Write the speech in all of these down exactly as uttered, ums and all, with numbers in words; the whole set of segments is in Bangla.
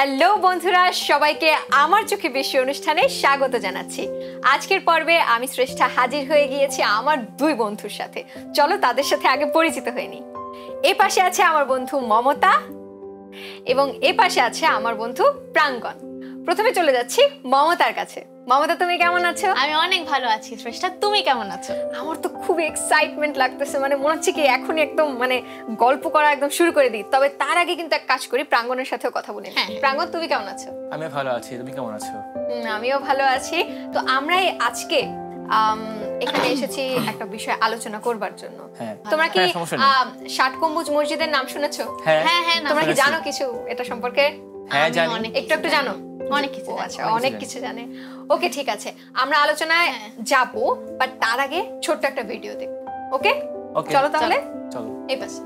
হ্যালো বন্ধুরা, সবাইকে আমার চোখে বেশি অনুষ্ঠানে স্বাগত জানাচ্ছি। আজকের পর্বে আমি শ্রেষ্ঠা হাজির হয়ে গিয়েছি আমার দুই বন্ধুর সাথে। চলো তাদের সাথে আগে পরিচিত হয়ে নিই। এ পাশে আছে আমার বন্ধু মমতা এবং এ পাশে আছে আমার বন্ধু প্রাঙ্গণ। প্রথমে চলে যাচ্ছি মমতার কাছে। মমতা, তুমি কেমন আছো? আমি অনেক ভালো আছি। শ্রেষ্ঠা, তুমি কেমন আছো? আমার তো খুব এক্সাইটমেন্ট লাগতেছে, মানে মনে হচ্ছে কি এখনই একদম মানে গল্প করা একদম শুরু করে দিই। তবে তার আগে কিন্তু এক কাজ করি, প্রাঙ্গণের সাথেও কথা বলি। প্রাঙ্গণ, তুমি কেমন আছো? আমি ভালো আছি, তুমি কেমন আছো? আমিও ভালো আছি। তো আমরা আজকে এখানে এসেছি একটা বিষয় আলোচনা করবার জন্য। তোমরা কি ষাট গম্বুজ মসজিদের নাম শুনেছো? হ্যাঁ হ্যাঁ। তোমরা কি জানো কিছু এটা সম্পর্কে? হ্যাঁ জানি, একটু একটু জানো। অনেক কিছু। আচ্ছা, অনেক কিছু জানে। ওকে, ঠিক আছে, আমরা আলোচনায় যাবো, বাট তার আগে ছোট্ট একটা ভিডিও দেখব। ওকে, চলো তাহলে। চলো। এই পাশে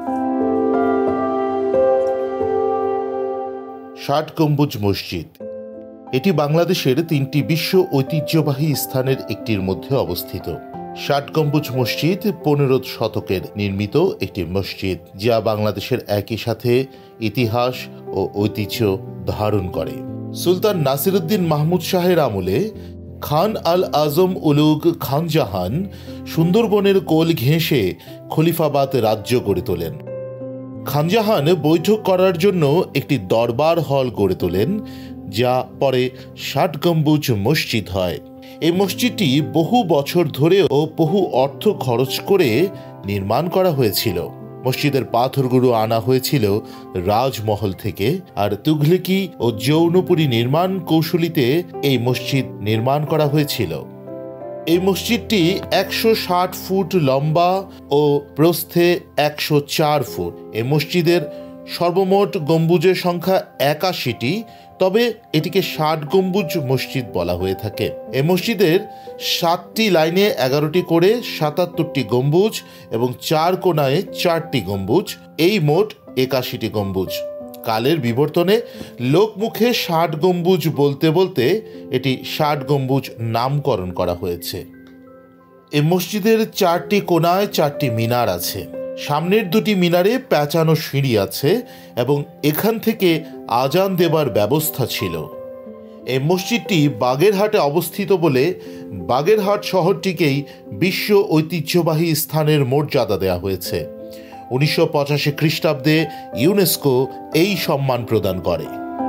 ষাট গম্বুজ মসজিদ, এটি বাংলাদেশের তিনটি বিশ্ব ঐতিহ্যবাহী স্থানের একটির মধ্যে অবস্থিত। ষাট গম্বুজ মসজিদ পনেরো শতকের নির্মিত একটি মসজিদ, যা বাংলাদেশের একই সাথে ইতিহাস ও ঐতিহ্য ধারণ করে। সুলতান নাসিরউদ্দিন মাহমুদ শাহের আমলে খান আল আজম উলুগ খানজাহান সুন্দরবনের কোল ঘেঁষে খলিফাবাদ রাজ্য গড়ে তোলেন। খানজাহান বৈঠক করার জন্য একটি দরবার হল গড়ে তোলেন, যা পরে ষাট গম্বুজ মসজিদ হয়। এই মসজিদটি বহু বছর ধরে ও বহু অর্থ খরচ করে নির্মাণ করা হয়েছিল। মসজিদের পাথরগুলো আনা হয়েছিল রাজমহল থেকে, আর তুঘলকি ও জৌনপুরী নির্মাণ কৌশলীতে এই মসজিদ নির্মাণ করা হয়েছিল। এই মসজিদটি একশো ষাট ফুট লম্বা ও প্রস্থে একশো চার ফুট। এই মসজিদের সর্বমোট গম্বুজের সংখ্যা একাশিটি, তবে এটিকে ষাট গম্বুজ মসজিদ বলা হয়ে থাকে। এই মসজিদের সাতটি লাইনে এগারোটি করে সাতাত্তরটি গম্বুজ এবং চার কোণায় চারটি গম্বুজ, এই মোট একাশিটি গম্বুজ। কালের বিবর্তনে লোকমুখে ষাট গম্বুজ বলতে বলতে এটি ষাট গম্বুজ নামকরণ করা হয়েছে। এই মসজিদের চারটি কোণায় চারটি মিনার আছে। সামনের দুটি মিনারে প্যাঁচানো সিঁড়ি আছে এবং এখান থেকে আজান দেবার ব্যবস্থা ছিল। এই মসজিদটি বাগেরহাটে অবস্থিত বলে বাগেরহাট শহরটিকেই বিশ্ব ঐতিহ্যবাহী স্থানের মর্যাদা দেওয়া হয়েছে। উনিশশো পঁচাশি খ্রিস্টাব্দে ইউনেস্কো এই সম্মান প্রদান করে।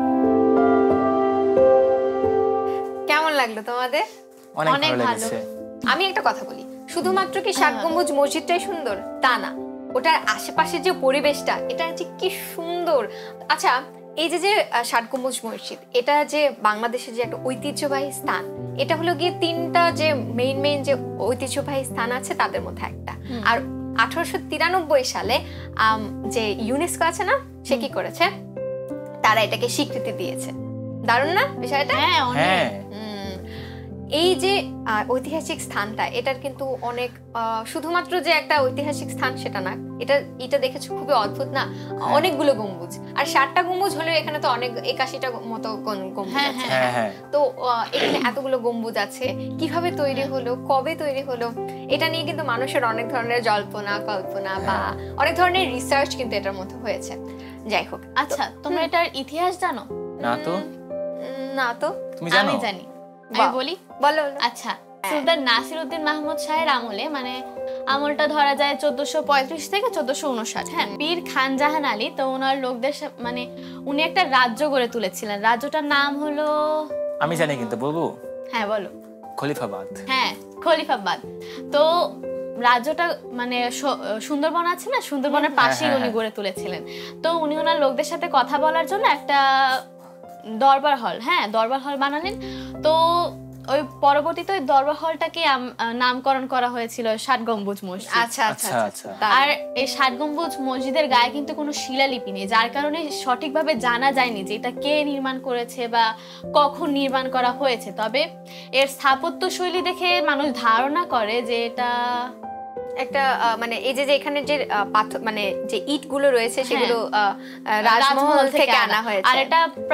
কেমন লাগলো তোমাদের? অনেক ভালো লেগেছে। আমি একটা কথা বলি, শুধুমাত্র কি ষাট গম্বুজ মসজিদটাই সুন্দর তা না, ওটার আশেপাশে যে পরিবেশটা, এটা যে কি সুন্দর। আচ্ছা, এই যে যে ষাট গম্বুজ মসজিদ, এটা যে বাংলাদেশের যে একটা ঐতিহ্যবাহী স্থান, এটা হলো গিয়ে তিনটা যে মেইন মেইন যে ঐতিহ্যবাহী স্থান আছে তাদের মধ্যে একটা। আর আঠারোশো তিরানব্বই সালে যে ইউনেস্কো আছে না, সে কি করেছে, তারা এটাকে স্বীকৃতি দিয়েছে। দারুণ না বিষয়টা? হ্যাঁ। এই যে ঐতিহাসিক স্থানটা, এটার কিন্তু অনেক, শুধুমাত্র যে একটা ঐতিহাসিক স্থান সেটা না, এটা এটা দেখেছো খুবই অদ্ভুত না, অনেকগুলো গম্বুজ। আর ষাটটা গম্বুজ হলেও এখানে তো অনেক একাশিটা মতো গম্বুজ আছে। তো এখানে এতগুলো গম্বুজ আছে, কিভাবে তৈরি হলো, কবে তৈরি হলো, এটা নিয়ে কিন্তু মানুষের অনেক ধরনের জল্পনা কল্পনা বা অনেক ধরনের রিসার্চ কিন্তু এটার মধ্যে হয়েছে। যাই হোক, আচ্ছা, তোমরা এটার ইতিহাস জানো? না তো। না তো। তুমি জানো? আমি জানি, আমি বলি। বলো। আচ্ছা, সুলতান নাসিরউদ্দিন মাহমুদ শাহের আমলে, মানে আমলটা ধরা যায় চোদ্দশো পঁয়ত্রিশ থেকে চোদ্দশো উনষাট। হ্যাঁ, পীর খানজাহান আলী, তো ওনার লোকদের মানে উনি একটা রাজ্য গড়ে তুলেছিলেন। রাজ্যটার নাম হলো, আমি জানি কিন্তু বলবো। হ্যাঁ বলো। খলিফাবাদ। হ্যাঁ, খলিফাবাদ। তো রাজ্যটা মানে সুন্দরবন আছে না, সুন্দরবনের পাশেই উনি গড়ে তুলেছিলেন। তো উনি ওনার লোকদের সাথে কথা বলার জন্য একটা দরবার হল, হ্যাঁ দরবার হল বানালেন। তো ওই পরবর্তীতে ওই দরবার হলটাকে নামকরণ করা হয়েছিল ষাট গম্বুজ মসজিদ। আচ্ছা আচ্ছা আচ্ছা। আর এই ষাট গম্বুজ মসজিদের গায়ে কিন্তু কোনো শিলালিপি নেই, যার কারণে সঠিকভাবে জানা যায়নি যে এটা কে নির্মাণ করেছে বা কখন নির্মাণ করা হয়েছে। তবে এর স্থাপত্য শৈলী দেখে মানুষ ধারণা করে যে এটা একটা মানে এই যে এখানে যে পাথর মানে যে ইট গুলো রয়েছে সেগুলো রাজমহল থেকে আনা হয়েছে। আর এটা প্রায়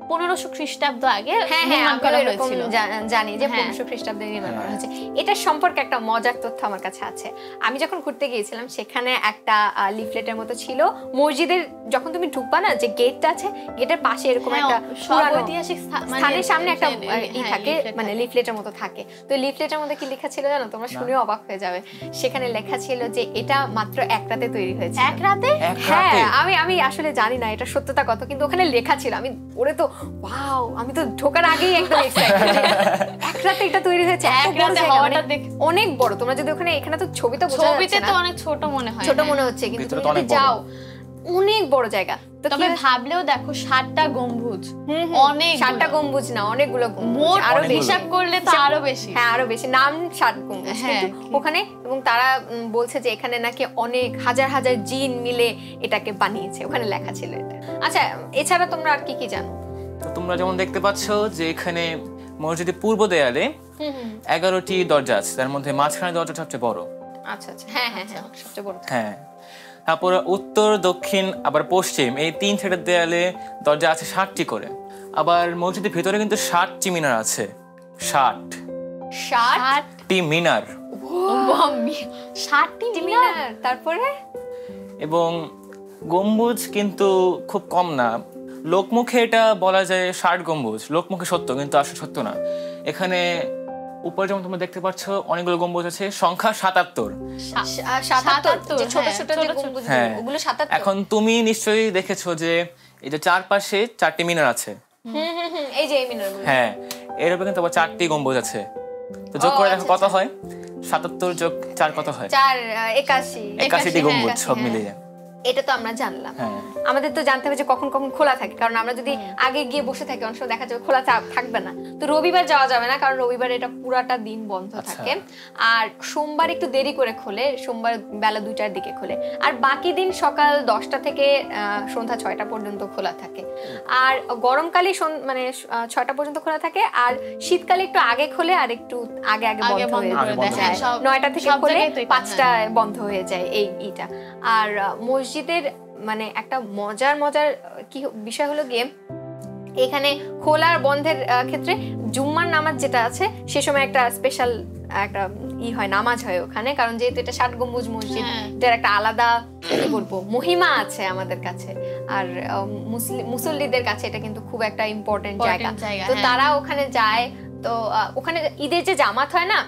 পনেরোশো খ্রিস্টাব্দ আগে হ্যাঁ হ্যাঁ নির্মাণ আমি করা এরকম হয়েছিল। জা- জানি যে হ্যাঁ। পনেরোশো খ্রিস্টাব্দে নির্মাণ করা হয়েছে। এটার সম্পর্কে একটা মজার তথ্য আমার কাছে আছে। আমি যখন ঘুরতে গিয়েছিলাম সেখানে একটা লিফলেটের মতো ছিল মসজিদের, যখন তুমি ঢুকবা না যে গেটটা আছে, গেটের পাশে এরকম হ্যাঁ, একটা সব পুরানো ঐতিহাসিক স্থান- মানে স্থানের সামনে একটা হ্যাঁ, ই থাকে, leaflet মানে থাকে। লিফলেটের মতো থাকে। তো লিফলেটের মধ্যে কি লেখা ছিল জানো? তোমরা শুনেও অবাক হয়ে যাবে। সেখানে লেখা ছিল যে এটা মাত্র এক রাতে তৈরি হয়েছে। এক রাতে? এক হ্যাঁ, রাতে? আমি আমি আসলে জানি না এটা সত্যতা কত, কিন্তু ওখানে লেখা ছিল। আমি ওরে তো ওয়াও, আমি তো ঢোকার আগেই একদম এক্সাইটেড। এক রাতে এটা তৈরি হয়েছে, এত এক বড় রাতে জায়গা, হওয়াটা মানে দেখে- অনেক বড়। তোমরা যদি ওখানে, এখানে তো ছবিতে বোঝা ছবিতে যাচ্ছে তো না, অনেক ছোট মনে হয়, ছোট হ্যাঁ। মনে হচ্ছে, কিন্তু ভিতরে তুমি তো যদি অনেক বড়। যাও অনেক বড় জায়গা। তো তবে কি- ভাবলেও দেখো ষাটটা গম্বুজ, হুম, হুম, অনেক সাতটা গম্বুজ না, অনেকগুলো গম্বুজ, মোট আরো অনেকগুলো। বেশি। হিসাব করলে তো হিসাব- আরো বেশি। হ্যাঁ আরো বেশি, নাম ষাট গম্বুজ, হ্যাঁ, কিন্তু কি- ওখানে, এবং তারা উম, বলছে যে এখানে নাকি অনেক হাজার হাজার জিন মিলে এটাকে বানিয়েছে, ওখানে লেখা ছিল এটা। আচ্ছা, এছাড়া তোমরা আর কি কি জানো? তো তোমরা যেমন দেখতে পাচ্ছ যে এখানে মসজিদের পূর্ব দেয়ালে এগারোটি দরজা আছে, তার মধ্যে মাঝখানে দরজা সবচেয়ে বড়। আচ্ছা আচ্ছা, হ্যাঁ হ্যাঁ হ্যাঁ, সবচেয়ে বড়। হ্যাঁ, তারপর উত্তর, দক্ষিণ, আবার পশ্চিম, এই তিন সাইডের দেয়ালে দরজা আছে ষাটটি করে। আবার মসজিদের ভিতরে কিন্তু ষাটটি মিনার আছে, ষাট ষাট ষাটটি মিনার। ষাটটি মিনার। মিনার, তারপরে এবং গম্বুজ কিন্তু খুব কম না। লোকমুখে এটা বলা যায় ষাট গম্বুজ, লোকমুখে সত্য, কিন্তু আসলে সত্য না। এখানে উপরে যেমন তোমরা দেখতে পাচ্ছ অনেকগুলো গম্বুজ আছে, সংখ্যা সাতাত্তর। আহ, সাতাত্তর, যে ছোট হ্যাঁ, ছোট ছোট যে ছোট। গম্বুজ, হ্যাঁ, ওগুলো সাতাত্তর। এখন তুমি নিশ্চয়ই দেখেছো যে এই যে চারপাশে চারটি মিনার আছে। হুম হুম হুম, এই যে এই মিনারগুলো। হ্যাঁ, এর উপরে কিন্তু আবার চারটি গম্বুজ আছে। তো যোগ ও, করে আচ্ছা, দেখো কত হয়। সাতাত্তর যোগ চার কত হয়? চার আহ, একাশি। একাশিটি হ্যাঁ, গম্বুজ সব হ্যাঁ। মিলিয়ে। এটা তো আমরা জানলাম। হ্যাঁ। আমাদের তো জানতে হবে যে কখন কখন খোলা থাকে, কারণ আমরা যদি আগে গিয়ে বসে থাকি অনেক সময় দেখা যাবে খোলা থা- থাকবে না। তো রবিবার যাওয়া যাবে না, কারণ রবিবার এটা পুরাটা দিন বন্ধ আচ্ছা। থাকে। আর সোমবার একটু দেরি করে খোলে, সোমবার বেলা দুইটার দিকে খোলে। আর বাকি দিন সকাল দশটা থেকে আহ, সন্ধ্যা ছয়টা পর্যন্ত খোলা থাকে। আর গরমকালে সন- মানে আহ, ছয়টা পর্যন্ত খোলা থাকে, আর শীতকালে একটু আগে খোলে আর একটু আগে আগে আগে বন্ধ বন্ধ হয়ে করে যায়। দেয়। যায়। সব- নয়টা থেকে সব খোলে জায়গায় তো এটা, পাঁচটায় বন্ধ হয়ে যায় এই ইটা। আর আহ, মসজিদের মানে একটা মজার মজার আহ, কি হ- বিষয় হলো গিয়ে এখানে খোলা আর বন্ধের আহ, ক্ষেত্রে জুম্মার নামাজ যেটা আছে সে সময় একটা স্পেশাল একটা ই হয়, নামাজ হয় ওখানে, কারণ যেহেতু এটা ষাট গম্বুজ মসজিদ, হ্যাঁ। এটার একটা আলাদা কি বলবো মহিমা আছে আমাদের কাছে। আর আহ, মুসলি- মুসল্লিদের কাছে এটা কিন্তু খুব একটা ইম্পর্টেন্ট Important জায়গা। জায়গা, তো হ্যাঁ। তারা ওখানে যায়। তো আহ, ওখানে ঈদের যে জামাত হয় না,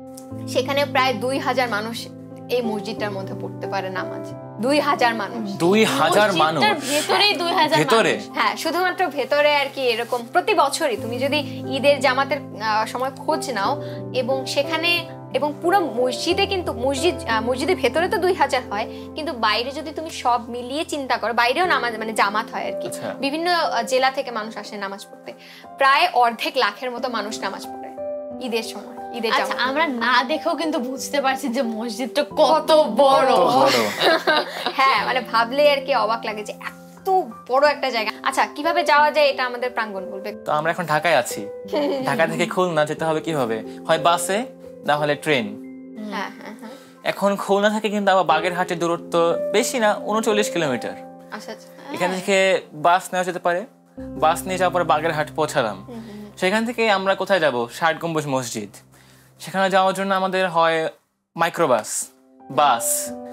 সেখানে প্রায় দুই হাজার মানুষ এই মসজিদটার মধ্যে পড়তে পারে নামাজ। দুই হাজার মানুষ। দুই হাজার মানুষ মসজিদটার ভেতরেই দুই হাজার ভেতরে? মানুষ। হ্যাঁ, শুধুমাত্র ভেতরে আর কি। এরকম প্রতি বছরই তুমি যদি ঈদের জামাতের আহ, সময় খোঁজ নাও, এবং সেখানে এবং পুরো মসজিদে কিন্তু মসজিদ আহ, মসজিদের ভেতরে তো দুই হাজার হয়, কিন্তু বাইরে যদি তুমি সব মিলিয়ে চিন্তা করো, বাইরেও নামাজ মানে জামাত হয় আর কি। আচ্ছা। বিভিন্ন আহ, জেলা থেকে মানুষ আসে নামাজ পড়তে, প্রায় অর্ধেক লাখের মতো মানুষ নামাজ পড়ে ঈদের সময়, ঈদের আচ্ছা, জামাত। আমরা না দেখেও কিন্তু বুঝতে পারছি যে মসজিদটা কত বড়। কত বড়। হ্যাঁ, মানে ভাবলে আর কি অবাক লাগে যে এত বড় একটা জায়গা। আচ্ছা, কিভাবে যাওয়া যায় এটা আমাদের প্রাঙ্গণ বলবে। তো আমরা এখন ঢাকায় আছি, ঢাকা থেকে খুলনা যেতে হবে কিভাবে? হয় বাসে, না হলে ট্রেন। হ্যাঁ হ্যাঁ হ্যাঁ, এখন খুলনা থেকে কিন্তু আবার বাগেরহাটের দূরত্ব বেশি না, উনচল্লিশ কিলোমিটার। আচ্ছা আচ্ছা। এখান থেকে বাস নেওয়া যেতে পারে। বাস নিয়ে যাওয়ার পরে বাগেরহাট পৌঁছালাম। সেখান থেকে আমরা কোথায় যাব? ষাট গম্বুজ মসজিদ। সেখানে যাওয়ার জন্য আমাদের হয় মাইক্রোবাস, বাস,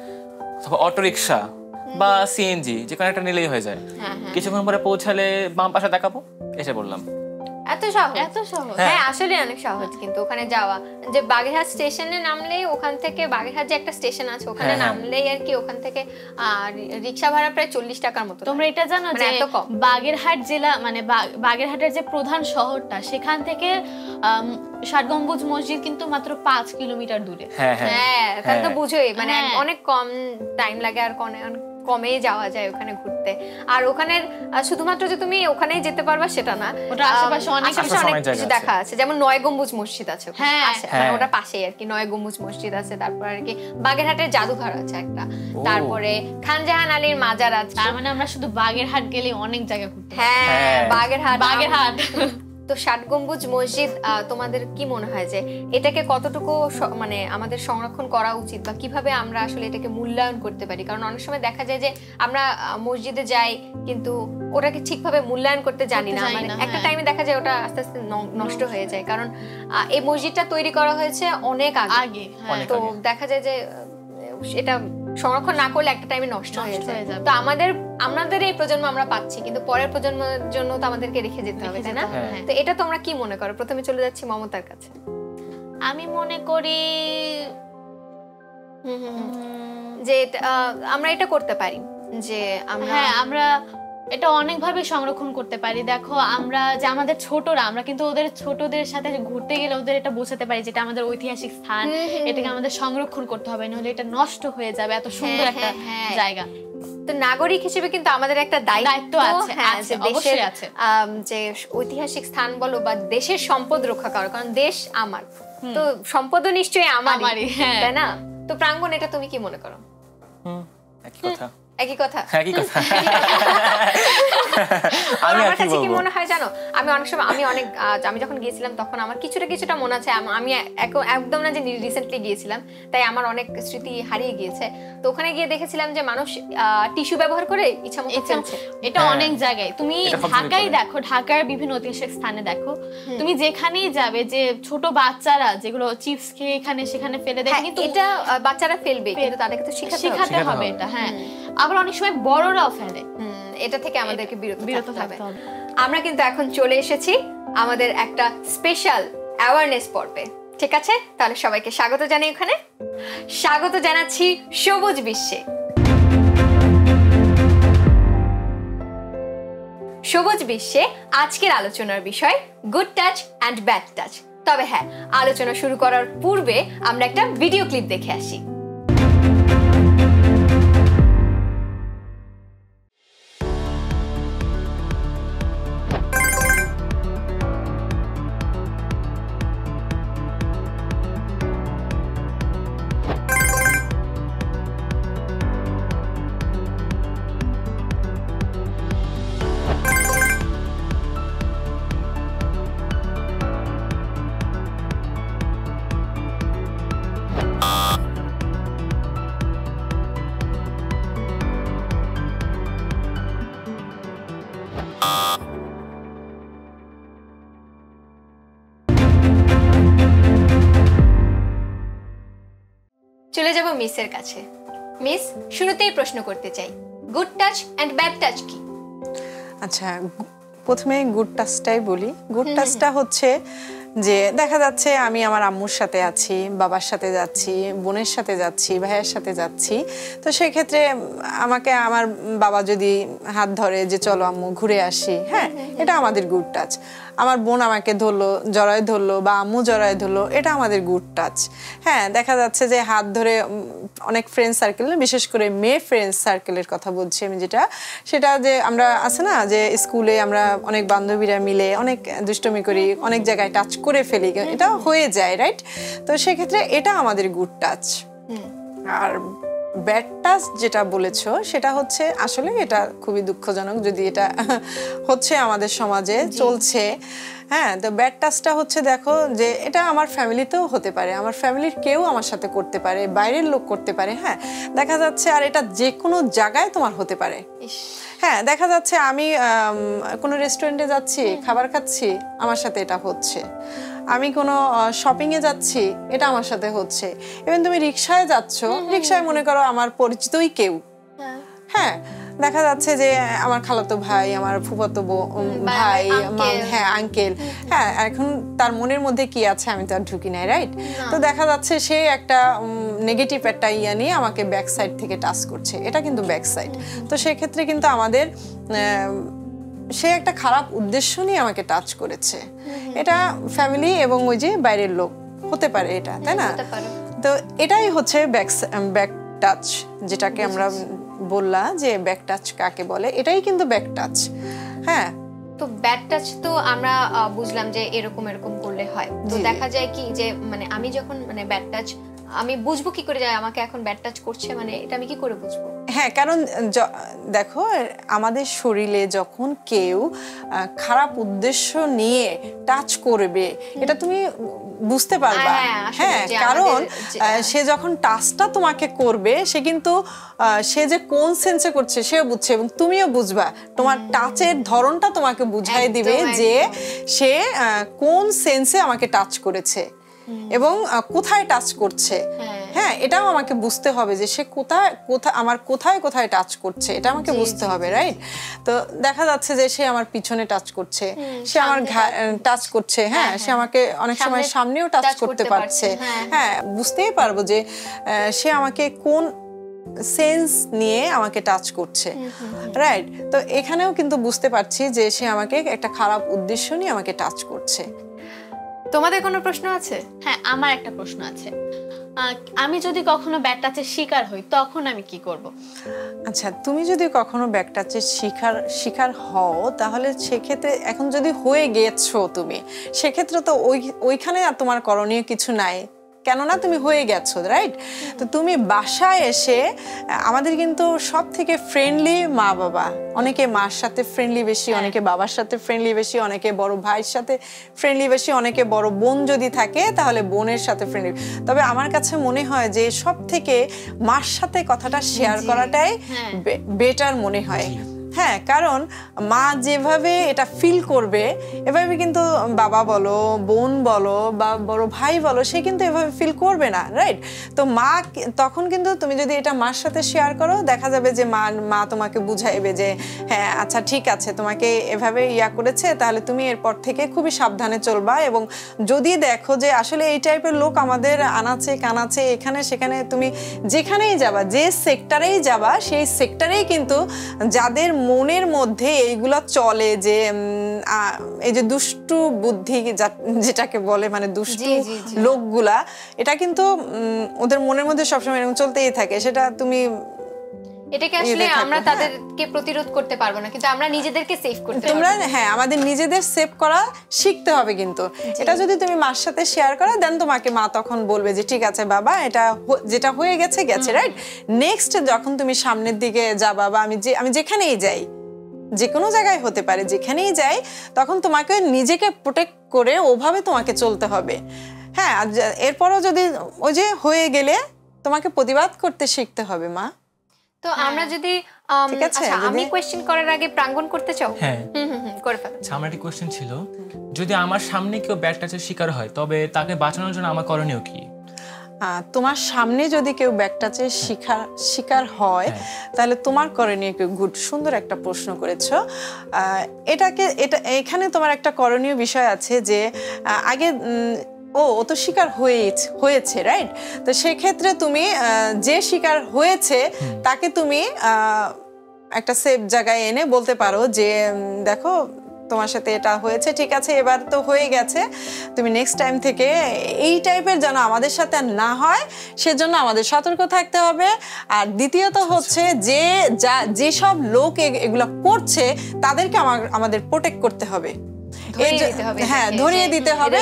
অথবা অটোরিকশা বা সিএনজি, যে কোনো একটা নিলেই হয়ে যায়। হ্যাঁ হ্যাঁ, কিছুক্ষণ পরে পৌঁছালে বাম পাশে দেখাবো, এসে বললাম। এত সহজ। এত সহজ। হ্যাঁ, আসলে অনেক সহজ কিন্তু ওখানে যাওয়া। যে বাগেরহাট স্টেশনে নামলেই, ওখান থেকে বাগেরহাট যে একটা স্টেশন আছে ওখানে হ্যাঁ, হ্যাঁ। নামলেই আর কি ওখান থেকে আহ, রিক্সা ভাড়া প্রায় চল্লিশ টাকার মতো। তোমরা এটা জানো মানে যে এত কম। বাগেরহাট জেলা মানে বা- বাগেরহাটের যে প্রধান শহরটা, সেখান থেকে আম, ষাট গম্বুজ মসজিদ কিন্তু মাত্র পাঁচ কিলোমিটার দূরে। হ্যাঁ হ্যাঁ হ্যাঁ, তাহলে তো হ্যাঁ। বুঝোই মানে হ্যাঁ। অনেক কম টাইম লাগে, আর কনে- অনেক কমে যাওয়া যায় ওখানে ঘুরতে। আর ওখানের আহ, শুধুমাত্র যে তুমি ওখানেই যেতে পারবা সেটা না, ওটার আশেপাশে আম, অনেক- আশেপাশে আশেপাশে অনেক অনেক জায়গা কিছু আছে। দেখা আছে, যেমন নয় গম্বুজ মসজিদ আছে ওখানে। হ্যাঁ, আছে, মানে হ্যাঁ। ওটা পাশেই আর কি নয় গম্বুজ মসজিদ আছে। তারপর আর কি বাগেরহাটের জাদুঘর আছে একটা। ও। তারপরে খানজাহান আলীর মাজার আছে। তার মানে আমরা শুধু বাগেরহাট গেলে অনেক জায়গা ঘুরতে পারি। হ্যাঁ, হ্যাঁ। বাগেরহাট বাগেরহাট তো ষাট গম্বুজ মসজিদ আহ, তোমাদের কি মনে হয় যে এটাকে কতটুকু স- মানে আমাদের সংরক্ষণ করা উচিত, বা কিভাবে আমরা আসলে এটাকে মূল্যায়ন করতে পারি? কারণ অনেক সময় দেখা যায় যে আমরা আহ, মসজিদে যাই কিন্তু ওটাকে ঠিকভাবে মূল্যায়ন করতে জানি না, জানি মানে না, একটা হ্যাঁ। টাইমে দেখা যায় ওটা আস্তে আস্তে ন- নষ্ট হয়ে যায়। কারণ আহ, এই মসজিদটা তৈরি করা হয়েছে অনেক আগে, আগে হ্যাঁ অনেক তো আগে। দেখা যায় যে আহ, এটা সংরক্ষণ না করলে একটা টাইমে নষ্ট হয়ে নষ্ট যায়। হয়ে যাবে। তো আমাদের আমাদের এই প্রজন্ম আমরা পাচ্ছি, কিন্তু পরের প্রজন্মের জন্য তো আমাদেরকে রেখে যেতে হবে, রেখে তাই যেতে না? হবে, হ্যাঁ। তো এটা তোমরা কি মনে করো? প্রথমে চলে যাচ্ছি মমতার কাছে। আমি মনে করি হুম হুম হুম। উম, যে এটা, আহ, আমরা এটা করতে পারি যে আমরা হ্যাঁ আমরা এটা অনেকভাবে সংরক্ষণ করতে পারি। দেখো আমরা যে আমাদের ছোটরা, আমরা কিন্তু ওদের ছোটদের সাথে ঘুরতে গেলে ওদের এটা বোঝাতে পারি যেটা আমাদের ঐতিহাসিক স্থান, হুম, হুম, এটাকে আমাদের সংরক্ষণ করতে হবে, নাহলে এটা নষ্ট হয়ে যাবে। এত সুন্দর হ্যাঁ, একটা হ্যাঁ, হ্যাঁ। জায়গা। তো নাগরিক হিসেবে কিন্তু আমাদের একটা দায়িত্ব দায়িত্ব আছে, হ্যাঁ, আছে, যে অবশ্যই দেশের, আছে। আম, যে ঐতিহাসিক স্থান বলো বা দেশের সম্পদ রক্ষা করো, কারণ দেশ আমার, তো সম্পদও নিশ্চয়ই আমারই, আমারই, হ্যাঁ। তাই না? তো প্রাঙ্গণ, এটা তুমি কি মনে করো? হুম, একই কথা একই কথা। একই কথা আর আমি আর আমার কি কাছে কি বলবো? মনে হয় জানো, আমি অনেক সময় আমি অনেক আহ, আমি যখন গিয়েছিলাম তখন আমার কিছুটা কিছুটা মনে আছে। আম- আমি এক- একদম না যে রিসেন্টলি গিয়েছিলাম, তাই আমার অনেক স্মৃতি হারিয়ে গিয়েছে। তো ওখানে গিয়ে দেখেছিলাম যে মানুষ টিস্যু ব্যবহার করে ইচ্ছা মতো এটা ফেলছে। এটা হ্যাঁ। অনেক জায়গায় তুমি এটা সবসময় ঢাকায় করে। দেখো, ঢাকার বিভিন্ন ঐতিহাসিক স্থানে দেখো, তুমি যেখানেই যাবে যে ছোট বাচ্চারা যেগুলো চিপস খেয়ে এখানে সেখানে ফেলে দেয়, হ্যাঁ, কিন্তু এটা আহ, বাচ্চারা ফেলবে, কিন্তু তাদেরকে তো শেখাতে হবে। শেখাতে শেখাতে হবে হবে। এটা, হ্যাঁ। আবার অনেক সময় বড়রাও ফেলে, হুম, এটা থেকে আমাদেরকে বিরত বিরত থাকতে হবে। থাকতে হবে। আমরা কিন্তু এখন চলে এসেছি আমাদের একটা স্পেশাল অ্যাওয়ারনেস পর্বে। ঠিক আছে, তাহলে সবাইকে স্বাগত জানাই। ওখানে স্বাগত জানাচ্ছি সবুজ বিশ্বে। সবুজ বিশ্বে আজকের আলোচনার বিষয় good touch and bad touch. তবে হ্যাঁ, আলোচনা শুরু করার পূর্বে আমরা একটা ভিডিও ক্লিপ দেখে আসি। চলে যাব মিসের কাছে। মিস, শুরুতেই প্রশ্ন করতে চাই, good touch and bad touch কি? আচ্ছা, গু- প্রথমে গুড টাচটাই বলি। গুড টাচটা হচ্ছে যে দেখা যাচ্ছে আমি আমার আম্মুর সাথে আছি, বাবার সাথে যাচ্ছি, বোনের সাথে যাচ্ছি, ভাইয়ের সাথে যাচ্ছি, তো সেক্ষেত্রে আমাকে আমার বাবা যদি হাত ধরে যে চলো আম্মু ঘুরে আসি, হ্যাঁ, এটা আমাদের গুড টাচ। আমার বোন আমাকে ধরলো, জড়ায় ধরলো, বা আম্মু জড়ায় ধরলো, এটা আমাদের গুড টাচ। হ্যাঁ, দেখা যাচ্ছে যে হাত ধরে উম, অনেক ফ্রেন্ড সার্কেল, বিশেষ করে মেয়ে ফ্রেন্ড সার্কেলের কথা বলছি আমি, যেটা সেটা যে আমরা আছে না যে স্কুলে আমরা অনেক বান্ধবীরা মিলে অনেক দুষ্টুমি করি, অনেক জায়গায় টাচ করে ফেলি, এটা হয়ে যায়, রাইট? তো সেক্ষেত্রে এটা আমাদের গুড টাচ। আর ব্যাড টাচ যেটা বলেছো সেটা হচ্ছে আসলে এটা খুবই দুঃখজনক যদি এটা হচ্ছে আমাদের সমাজে চলছে। হ্যাঁ, তো ব্যাড টাচটা হচ্ছে দেখো যে এটা আমার ফ্যামিলিতেও হতে পারে, আমার ফ্যামিলির কেউ আমার সাথে করতে পারে, বাইরের লোক করতে পারে। হ্যাঁ, দেখা যাচ্ছে আর এটা যে কোনো জায়গায় তোমার হতে পারে। হ্যাঁ, দেখা যাচ্ছে আমি আম, কোনো রেস্টুরেন্টে যাচ্ছি, খাবার খাচ্ছি, আমার সাথে এটা হচ্ছে। আমি কোনো শপিংয়ে যাচ্ছি, এটা আমার সাথে হচ্ছে। ইভেন তুমি রিক্সায় যাচ্ছ, রিক্সায় মনে করো আমার পরিচিতই কেউ, হ্যাঁ, দেখা যাচ্ছে যে আমার খালাতো ভাই, আমার ফুফাতো বো- ভাই, মাম- হ্যাঁ আঙ্কেল, হ্যাঁ, এখন তার মনের মধ্যে কি আছে আমি তো আর ঢুকি নাই, রাইট? তো দেখা যাচ্ছে সে একটা নেগেটিভ একটা ইয়া নিয়ে আমাকে ব্যাক সাইড থেকে টাচ করছে, এটা কিন্তু ব্যাক সাইড। তো সেক্ষেত্রে কিন্তু আমাদের আহ, সে একটা খারাপ উদ্দেশ্য নিয়ে আমাকে টাচ করেছে। এটা ফ্যামিলি এবং ওই যে বাইরের লোক হতে পারে, এটা তাই না? হতে পারে। তো এটাই হচ্ছে ব্যাক ব্যাক টাচ, যেটাকে আমরা বললা যে ব্যাক টাচ কাকে বলে, এটাই কিন্তু ব্যাক টাচ। হ্যাঁ, তো ব্যাড টাচ তো আমরা আহ, বুঝলাম যে এরকম এরকম করলে হয়। তো জি। দেখা যায় কি যে মানে আমি যখন মানে ব্যাড টাচ, আমি বুঝবো কি করে যে আমাকে এখন ব্যাড টাচ করছে, মানে এটা আমি কি করে বুঝবো? হ্যাঁ, কারণ য- দেখো আমাদের শরীরে যখন কেউ আহ, খারাপ উদ্দেশ্য নিয়ে টাচ করবে এটা তুমি বুঝতে পারবা। হ্যাঁ, আসলে হ্যাঁ, যে কারণ আমাদের যে- আহ, সে যখন টাচটা তোমাকে করবে সে কিন্তু আহ, সে যে কোন সেন্সে করছে সেও বুঝছে এবং তুমিও বুঝবা, তোমার টাচের ধরনটা তোমাকে বুঝাই একদম, দিবে যে একদম। সে আহ, কোন সেন্সে আমাকে টাচ করেছে এবং আহ, কোথায় টাচ করছে। হ্যাঁ। হ্যাঁ, এটাও আমাকে বুঝতে হবে যে সে কোথায় কোথায় আমার কোথায় কোথায় টাচ করছে, এটা আমাকে জি, বুঝতে জি, হবে, রাইট? তো দেখা যাচ্ছে যে সে আমার পিছনে টাচ করছে, সে আমার টাচ করছে, হ্যাঁ, সে আমাকে অনেক সময় সামনে সামনেও টাচ touch করতে করতে পারছে। পারছে, হ্যাঁ। হ্যাঁ, বুঝতেই পারবো যে আহ, সে আমাকে কোন সেন্স নিয়ে আমাকে টাচ করছে, রাইট? তো এখানেও কিন্তু বুঝতে পারছি যে সে আমাকে একটা খারাপ উদ্দেশ্য নিয়ে আমাকে টাচ করছে। তোমাদের কোনো প্রশ্ন আছে? হ্যাঁ, আমার একটা প্রশ্ন আছে। আহ, আমি যদি কখনো ব্যাড টাচের শিকার হই তখন আমি কি করব? আচ্ছা, তুমি যদি কখনো ব্যাক টাচের শিকার শিকার হও তাহলে সেক্ষেত্রে এখন যদি হয়ে গেছো তুমি, সেক্ষেত্রে তো ওই ওইখানে আর তোমার করণীয় কিছু নাই, কেননা তুমি হয়ে গেছো, রাইট? তো তুমি বাসায় এসে, আমাদের কিন্তু সব থেকে ফ্রেন্ডলি মা বাবা, অনেকে মার সাথে ফ্রেন্ডলি বেশি, অনেকে বাবার সাথে ফ্রেন্ডলি বেশি, অনেকে বড় ভাইয়ের সাথে ফ্রেন্ডলি বেশি, অনেকে বড় বোন যদি থাকে তাহলে বোনের সাথে ফ্রেন্ডলি। তবে আমার কাছে মনে হয় যে সব থেকে মার সাথে কথাটা শেয়ার করাটাই বেটার মনে হয়। হ্যাঁ, কারণ মা যেভাবে এটা ফিল করবে এভাবে কিন্তু বাবা বলো, বোন বলো বা বড় ভাই বলো, সে কিন্তু এভাবে ফিল করবে না, রাইট? তো মা তখন কিন্তু তুমি যদি এটা মার সাথে শেয়ার করো, দেখা যাবে যে মা মা তোমাকে বুঝাইবে যে হ্যাঁ আচ্ছা ঠিক আছে, তোমাকে এভাবে ইয়া করেছে, তাহলে তুমি এরপর থেকে খুবই সাবধানে চলবা। এবং যদি দেখো যে আসলে এই টাইপের লোক আমাদের আনাচে কানাচে এখানে সেখানে, তুমি যেখানেই যাবা, যে সেক্টরেই যাবা, সেই সেক্টরেই কিন্তু যাদের মনের মধ্যে এইগুলা চলে যে এই যে দুষ্টু বুদ্ধি যেটাকে বলে, মানে দুষ্টু লোকগুলা, এটা কিন্তু ওদের মনের মধ্যে সবসময় এরকম চলতেই থাকে। সেটা তুমি এটাকে আসলে আমরা তাদেরকে প্রতিরোধ করতে পারবো না, কিন্তু আমরা নিজেদেরকে সেভ করতে পারবো। তোমরা হ্যাঁ, আমাদের নিজেদের সেভ করা শিখতে হবে। কিন্তু এটা যদি তুমি মার সাথে শেয়ার করো, দেন তোমাকে মা তখন বলবে যে ঠিক আছে বাবা, এটা যেটা হয়ে গেছে গেছে, রাইট? নেক্সট যখন তুমি সামনের দিকে যাবা, বা আমি যে আমি যেখানেই যাই, যে কোনো জায়গায় হতে পারে, যেখানেই যাই, তখন তোমাকে নিজেকে প্রোটেক্ট করে ওভাবে তোমাকে চলতে হবে। হ্যাঁ, এরপরও যদি ওই যে হয়ে গেলে তোমাকে প্রতিবাদ করতে শিখতে হবে মা। তো আমরা যদি ঠিক আছে, আচ্ছা, আমি কোশ্চেন করার আগে প্রাঙ্গণ করতে চাও? হ্যাঁ, হুম হুম হুম, করে ফেলো। আচ্ছা, আমার একটা কোশ্চেন ছিল, যদি আমার সামনে কেউ ব্যাড টাচের শিকার হয় তবে তাকে বাঁচানোর জন্য আমার করণীয় কি? তোমার সামনে যদি কেউ ব্যাক টাচের শিকার শিকার হয় তাহলে তোমার করণীয় কি? গুড, সুন্দর একটা প্রশ্ন করেছো। এটাকে এটা এখানে তোমার একটা করণীয় বিষয় আছে যে আগে ও ও তো শিকার হয়েছে হয়েছে রাইট? তো সেক্ষেত্রে তুমি যে শিকার হয়েছে তাকে তুমি একটা সেফ জায়গায় এনে বলতে পারো যে দেখো তোমার সাথে এটা হয়েছে, ঠিক আছে, এবার তো হয়ে গেছে, তুমি নেক্সট টাইম থেকে এই টাইপের যেন আমাদের সাথে না হয় সেজন্য আমাদের সতর্ক থাকতে হবে। আর দ্বিতীয়ত হচ্ছে যে যা যেসব লোক এগুলো করছে তাদেরকে আমাদের প্রোটেক্ট করতে হবে। হ্যাঁ, ধরিয়ে দিতে হবে,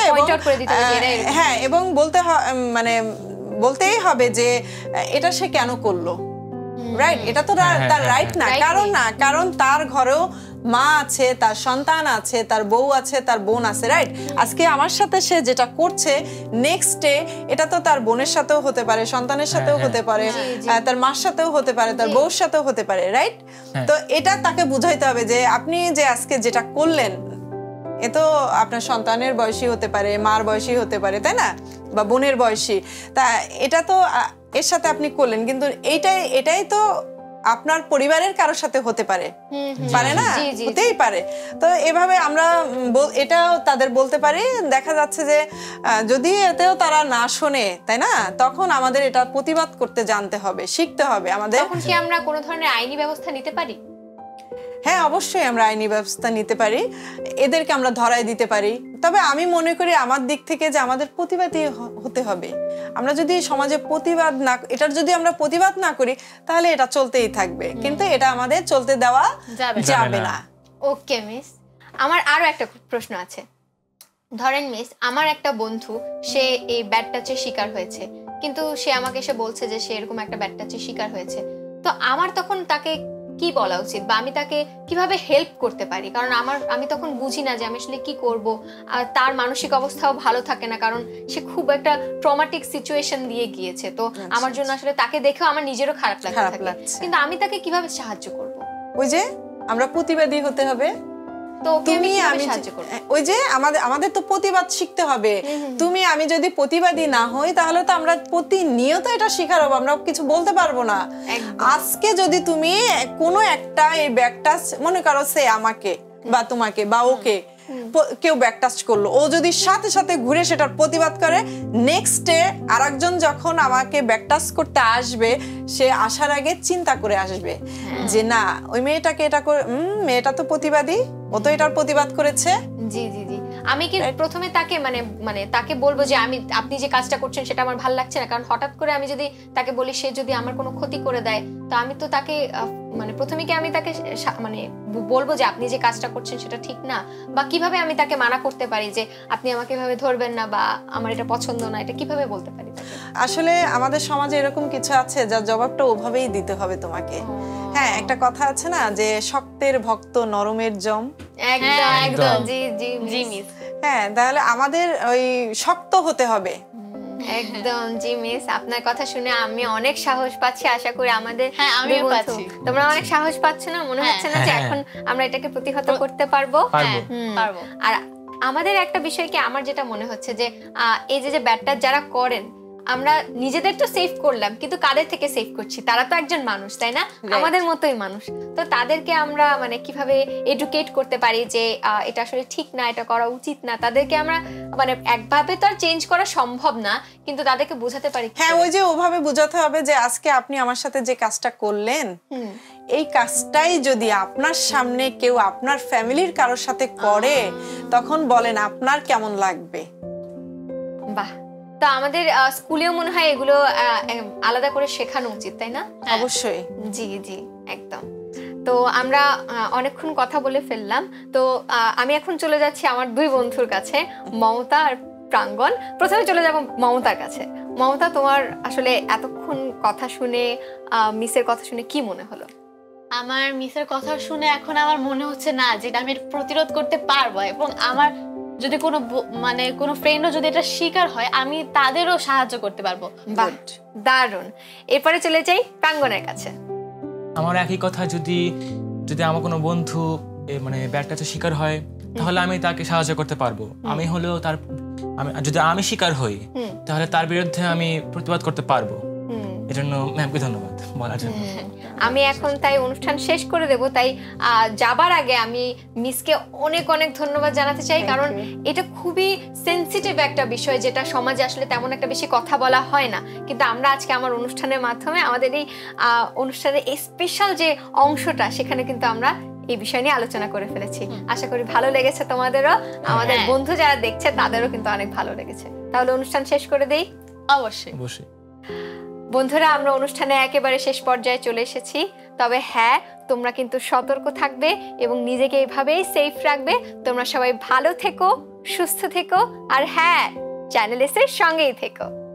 হ্যাঁ, এবং বলতে মানে বলতেই হবে যে এটা সে কেন করলো, রাইট? এটা তো তার রাইট না, কারণ না কারণ তার ঘরেও মা আছে, তার সন্তান আছে, তার বউ আছে, তার বোন আছে, রাইট? আজকে আমার সাথে সে যেটা করছে, নেক্সট ডে এটা তো তার বোনের সাথেও হতে পারে, সন্তানের সাথেও হতে পারে, তার মার সাথেও হতে পারে, তার বউর সাথেও হতে পারে, রাইট? তো এটা তাকে বুঝাইতে হবে যে আপনি যে আজকে যেটা করলেন এ তো আপনার সন্তানের বয়সী হতে পারে, মার বয়সী হতে পারে, তাই না? বা বোনের বয়সী, তা এটা তো এর সাথে আপনি করলেন, কিন্তু এইটাই এটাই তো আপনার পরিবারের কারোর সাথে হতে পারে, পারে না? হতেই পারে। তো এভাবে আমরা এটাও তাদের বলতে পারি। দেখা যাচ্ছে যে যদি এতেও তারা না শোনে, তাই না, তখন আমাদের এটা প্রতিবাদ করতে জানতে হবে, শিখতে হবে আমাদের। তখন কি আমরা কোনো ধরনের আইনি ব্যবস্থা নিতে পারি? হ্যাঁ, অবশ্যই আমরা আইনি ব্যবস্থা নিতে পারি, এদেরকে আমরা ধরাই দিতে পারি। তবে আমি মনে করি আমার দিক থেকে যে আমাদের প্রতিবাদী হতে হবে। আমরা যদি সমাজে প্রতিবাদ না এটার যদি আমরা প্রতিবাদ না করি তাহলে এটা চলতেই থাকবে, কিন্তু এটা আমাদের চলতে দেওয়া যাবে না। ওকে মিস, আমার আরো একটা প্রশ্ন আছে। ধরেন মিস, আমার একটা বন্ধু, সে এই ব্যাড টাচের শিকার হয়েছে, কিন্তু সে আমাকে এসে বলছে যে সে এরকম একটা ব্যাড টাচের শিকার হয়েছে। তো আমার তখন তাকে কি বলা উচিত বা আমি তাকে কিভাবে হেল্প করতে পারি, কারণ আমার আমি তখন বুঝি না যে আমি আসলে কি করব। আর তার মানসিক অবস্থাও ভালো থাকে না, কারণ সে খুব একটা ট্রমাটিক সিচুয়েশন দিয়ে গিয়েছে। তো আমার জন্য আসলে তাকে দেখেও আমার নিজেরও খারাপ লাগতে খারাপ থাকে, লাগছে। কিন্তু আমি তাকে কিভাবে সাহায্য করব? ওই যে আমরা প্রতিবাদী হতে হবে। তো ওকে আমি তুমি কিভাবে আমি সাহায্য করব? ওই যে আমাদের আমাদের তো প্রতিবাদ শিখতে হবে। তুমি আমি যদি প্রতিবাদী না হই তাহলে তো আমরা প্রতিনিয়ত এটা শিখার হবো, আমরা কিছু বলতে পারবো না। একদম। আজকে যদি তুমি কোনো একটা এই ব্যাগটা মনে করো সে আমাকে বা তোমাকে বা ওকে প- কেউ ব্যাক টাচ করলো, ও যদি সাথে সাথে ঘুরে সেটার প্রতিবাদ করে, নেক্সট ডে আরেকজন যখন আমাকে ব্যাক টাচ করতে আসবে সে আসার আগে চিন্তা করে আসবে যে না ওই মেয়েটাকে এটা করে, উম, মেয়েটা তো প্রতিবাদী, ও তো এটার প্রতিবাদ করেছে। জি জি জি আমি কি প্রথমে তাকে মানে মানে তাকে বলবো যে আমি আপনি যে কাজটা করছেন সেটা আমার ভালো লাগছে না, কারণ হঠাৎ করে আমি যদি তাকে বলি সে যদি আমার কোনো ক্ষতি করে দেয়, তো আমি তো তাকে আহ, মানে প্রথমে কি আমি তাকে সা- মানে ব- বলবো যে আপনি যে কাজটা করছেন সেটা ঠিক না, বা কিভাবে আমি তাকে মানা করতে পারি যে আপনি আমাকে এভাবে ধরবেন না বা আমার এটা পছন্দ না, এটা কিভাবে বলতে পারি তাকে? আসলে আমাদের সমাজে এরকম কিছু আছে যার জবাবটা ওভাবেই দিতে হবে তোমাকে। হ্যাঁ, একটা কথা আছে না যে শক্তের ভক্ত নরমের জম। একদম হ্যাঁ, একদম একদম। জি জি জি মিস মিস। হ্যাঁ, তাহলে আমাদের ওই শক্ত হতে হবে। একদম জি মিস আপনার কথা শুনে আমি অনেক সাহস পাচ্ছি, আশা করি আমাদের হ্যাঁ, আমিও দুই বন্ধু- পাচ্ছি। তোমরা অনেক সাহস পাচ্ছ না? মনে হ্যাঁ। হচ্ছে না যে হ্যাঁ। এখন আমরা এটাকে প্রতিহত করতে পারবো? পারবো। হুম। পারবো। আর আমাদের একটা বিষয় কি, আমার যেটা মনে হচ্ছে যে আহ, এই যে যে ব্যাটটা যারা করেন, আমরা নিজেদের তো সেভ করলাম, কিন্তু কাদের থেকে সেভ করছি? তারা তো একজন মানুষ, তাই না? আমাদের মতোই মানুষ। তো তাদেরকে আমরা মানে কিভাবে এডুকেট করতে পারি যে আহ, এটা আসলে ঠিক না, এটা করা উচিত না? তাদেরকে আমরা মানে একভাবে তো আর চেঞ্জ করা সম্ভব না, কিন্তু তাদেরকে বোঝাতে পারি কি হ্যাঁ, করে? ওই যে ওভাবে বোঝাতে হবে যে আজকে আপনি আমার সাথে যে কাজটা করলেন, হুম। এই কাজটাই যদি আপনার সামনে কেউ আপনার ফ্যামিলির কারোর সাথে করে তখন বলেন আপনার কেমন লাগবে। বাহ, তো আমাদের আহ, স্কুলেও মনে হয় এগুলো আহ, এম, আলাদা করে শেখানো উচিত, তাই না? অবশ্যই। জি জি একদম। তো আমরা আহ, অনেকক্ষণ কথা বলে ফেললাম, তো আহ, আমি এখন চলে যাচ্ছি আমার দুই বন্ধুর কাছে, মমতা আর প্রাঙ্গণ। প্রথমে চলে যাব মমতার কাছে। মমতা, তোমার আসলে এতক্ষণ কথা শুনে আহ, মিসের কথা শুনে কি মনে হলো? আমার মিসের কথা শুনে এখন আমার মনে হচ্ছে না যেটা আমি প্রতিরোধ করতে পারবো, এবং আমার যদি কোনো ব- মানে কোনো ফ্রেন্ডও যদি এটা শিকার হয় আমি তাদেরও সাহায্য করতে পারবো। বাহ, দারুণ। এরপরে চলে যাই প্রাঙ্গণের কাছে। আমার একই কথা, যদি যদি আমার কোনো বন্ধু এ, মানে ব্যাড টাচের শিকার হয় তাহলে আমি তাকে সাহায্য করতে পারবো। আমি হলেও তার আমি যদি আমি শিকার হই হুম। তাহলে তার বিরুদ্ধে আমি প্রতিবাদ করতে পারবো। হুম। এজন্য ম্যামকে ধন্যবাদ বলার জন্য। আমি এখন তাই অনুষ্ঠান শেষ করে দেব, তাই আহ, যাবার আগে আমি মিসকে অনেক অনেক ধন্যবাদ জানাতে চাই, কারণ এটা খুবই সেনসিটিভ একটা বিষয় যেটা সমাজে আসলে তেমন একটা বেশি কথা বলা হয় না, কিন্তু আমরা আজকে আমার অনুষ্ঠানের মাধ্যমে আমাদের এই আহ, অনুষ্ঠানের এই স্পেশাল যে অংশটা সেখানে কিন্তু আমরা এই বিষয় নিয়ে আলোচনা করে ফেলেছি। আশা করি ভালো লেগেছে তোমাদেরও, আমাদের হ্যাঁ। বন্ধু যারা দেখছে তাদেরও কিন্তু অনেক ভালো লেগেছে। তাহলে অনুষ্ঠান শেষ করে দেই। অবশ্যই। অবশ্যই। বন্ধুরা, আমরা অনুষ্ঠানে একেবারে শেষ পর্যায়ে চলে এসেছি, তবে হ্যাঁ, তোমরা কিন্তু সতর্ক থাকবে এবং নিজেকে এইভাবেই সেফ রাখবে। তোমরা সবাই ভালো থেকো, সুস্থ থেকো, আর হ্যাঁ, চ্যানেল এস এর সঙ্গেই থেকো।